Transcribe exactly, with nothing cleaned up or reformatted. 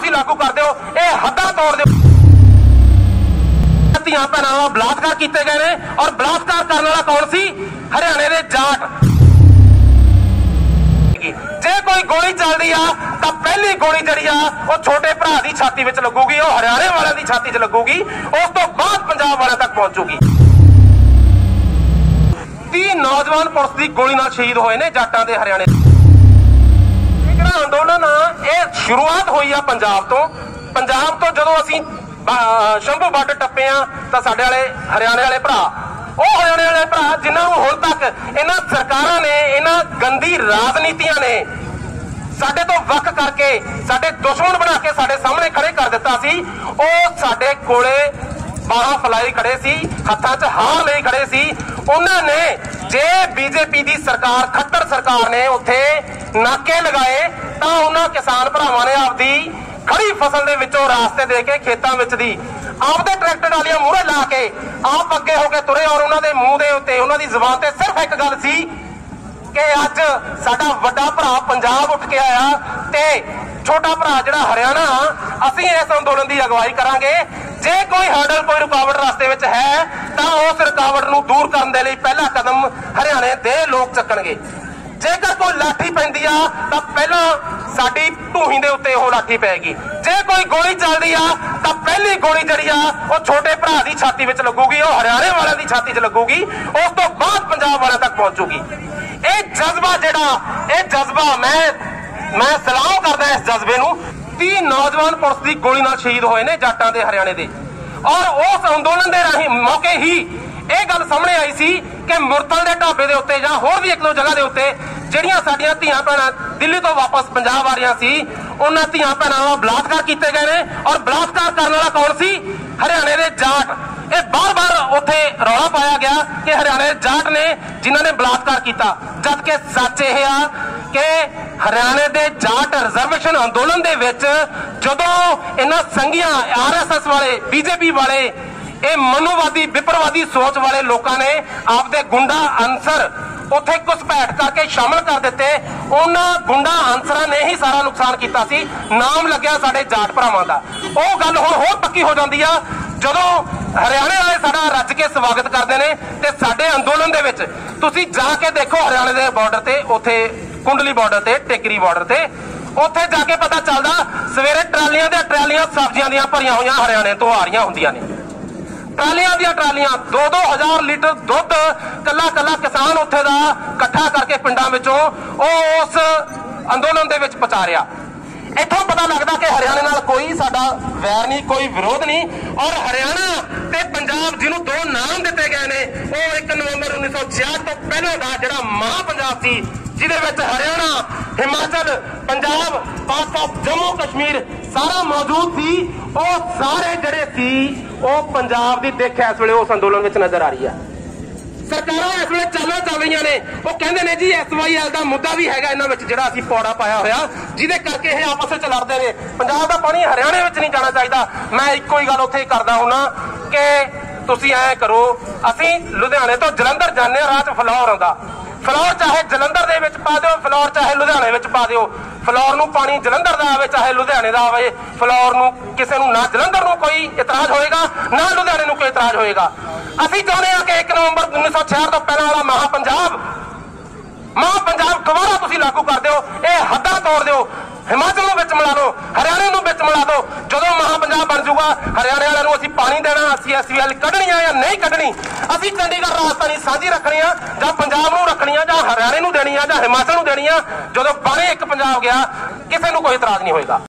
तुसीं लागू कर दिओ, ये हद्दां तोड़ दिओ। धीआं भैणां नाल बलात्कार कीते गए ने और बलात्कार करने वाला कौन सी? हरियाणे दे जाट। जे कोई गोली चलदी आ तां पहली गोली जिहड़ी आ वो छोटे भरा दी छाती विच लगूगी, वो हरियाणे वालिआं दी छाती च लगूगी, उस तो बाद पंजाब वालिआं तक पहुंचूगी। तीह नौजवान पुलिस की गोली नाल शहीद होए ने जाटां दे हरियाणे। जिहड़ा अंदोलन आ ये शुरुआत हुई आ पंजाब तो। पंजाब तो जदों असीं शंभू बॉर्डर टप्पे आ तां साडे वाले हरियाणे वाले भरा, ਉਹ हरियाणे वाले भरा जिन्हां नूं हुण तक इन्हां सरकारां ने इन्हां गंदी राजनीतियां ने साडे तो वख करके साडे दुश्मन बना के साडे सामने खड़े कर दिता सी, ਉਹ साडे कोले बाहां फैलाई खड़े सी, हत्थां 'च हार लई खड़े सी। उन्हां ने जे बीजेपी दी सरकार खट्टर सरकार ने उत्थे नाके लगाए तां उन्हां किसान भरावां ने आपदी खड़ी फसल दे विचों रास्ते दे के खेतां विच दी आपदे ट्रैक्टर वालियां मूहरे ला के आप अगे हो के तुरे और उन्हां दे मूंह दे उत्ते उन्हां दी ज़बान ते सिर्फ एक गल सी कि अज साडा वड्डा भरा पंजाब उठ के आया ते छोटा भरा जिहड़ा हरियाणा असीं इस अंदोलन की अगवाई करांगे। जे कोई हर्डल कोई रुकावट रास्ते विच है तां उस रुकावट नूं दूर करन दे लई पहला कदम हरियाणे दे लोक चक्कणगे। जेकर कोई लाठी पैंदी आ तां पहला साडी ढूही दे उत्ते ओह लाठी पैगी। जे कोई गोली चलदी आ तां पहली गोली जिहड़ी आ ओह छोटे भरा दी छाती विच लगूगी, ओह हरियाणे वालिआं दी छाती 'च लगूगी, उस तो बाद पंजाब वालिआं तक पहुंचूगी। ਇਹ जज्बा ਜਿਹੜਾ ਇਹ जज्बा मैं मैं सलाम करदा इस जज्बे नूं। तीह नौजवान पुलिस की गोली नाल शहीद होए ने जाटां दे हरियाणे दे और उस अंदोलन दे राही मौके ही ਇਹ ਗੱਲ ਸਾਹਮਣੇ ਆਈ ਸੀ कि मुरतल के ढाबे के उत्ते जां होर भी एक दो जगह के उत्ते ਜਿਹੜੀਆਂ ਸਾਡੀਆਂ ਧੀਆਂ ਭੈਣਾਂ दिल्ली तो वापस पंजाब आ रही सी, उन्हां धीआं भैणां नाल बलात्कार कीते गए ने और बलात्कार करने वाला कौन सी? हरियाणे दे जाट। ये बार बार उत्थे रौला पाया गया कि हरियाणे दे जाट ने जिन्हां ने बलात्कार किया, जबकि सच यह आ कि हरियाणे दे जाट रिजर्वेशन अंदोलन दे विच जदों इन्हां संघियां आर एस एस वाले बीजेपी वाले ये मनुवादी विप्रवादी सोच वाले लोगों ने आपदे गुंडा अंसर उत्थे घुसपैठ करके शामिल कर दिते। उन्हां गुंडा अंसरां ने ही सारा नुकसान किया सी, नाम लग्या साडे जाट भरावां दा। ओह गल हुण होर पक्की हो जांदी आ जदों हरियाणे वाले साडा रज के स्वागत करदे ने ते साडे अंदोलन दे विच तुसीं जाके देखो हरियाणे दे बॉर्डर ते उत्थे कुंडली बॉर्डर ते टेकरी बॉर्डर ते उत्थे जाके पता चलदा सवेरे ट्रालियां दे ट्रालियां सब्जियां दियां भरियां होईयां हरियाणे तो आ रहीआं हुंदियां ने। ट्रालियां दियां ट्रालियां दो दो हजार लीटर दुध कला कला किसान उत्थे दा इकट्ठा करके पिंडां विचों उस अंदोलन दे विच पहुंचा रिहा। इत्थों पता लगदा कि हरियाणे नाल कोई साडा वैर नहीं, कोई विरोध नहीं। और हरियाणा ते पंजाब जिन्हों दो नाम दिते गए ने वो एक नवंबर उन्नीस सौ छियाठ तो पहले का जिहड़ा महा पंजाब सी जिहदे विच हरियाणा हिमाचल पंजाब पास ऑफ जम्मू कश्मीर सारा मौजूद सी, वो सारे जिहड़े सी वो पंजाब दी देख इस वेले उस अंदोलन विच नजर आ रही है। सरकारां इस वेले चालां चल रही ने, वो कहंदे ने जी एस वाई एल दा मुद्दा भी हैगा इन्हां विच जिहड़ा असीं पौड़ा पाया होया जिहदे करके ये आपस विच लड़दे ने। पंजाब दा पानी हरियाणे विच नहीं जाना चाहिदा। मैं इक्को ही गल उत्थे करदा हुन्ना कि तुसीं ऐ करो, असीं लुधियाणे तो जलंधर जाने राह च फ्लौर आउंदा, फ्लौर चाहे जलंधर दे विच पा दिओ, फ्लौर चाहे लुधियाणे विच पा दिओ, फ्लौर नूं पानी जलंधर दा आवे चाहे लुधियाणे दा आवे, फ्लौर नूं किसे नूं ना जलंधर नूं कोई इतराज होएगा ना लुधियाणे नूं कोई इतराज होएगा। असीं चाहुंदे हां कि एक नवंबर उन्नीस सौ छियाठ तो पहला वाला महा पंजाब महा पंजाब दोबारा तुसीं लागू कर दिओ, ये हद्दां तोड़ दिओ, हिमाचल नूं विच मिला दो, हरियाणे नूं विच मिला दो। जदों महा पंजाब बन जाऊगा हरियाणे वालिआं नूं असीं पानी देना, असीं एस वी एल कढणी आ या नहीं कढणी, असीं चंडीगढ़ राजधानी साझी रखनी आ जां पंजाब नूं रखनी आ जां हरियाणे नूं देनी आ जां हिमाचल नूं देनी आ। जदों बने एक पंजाब गया किसी नूं कोई इतराज नहीं होएगा।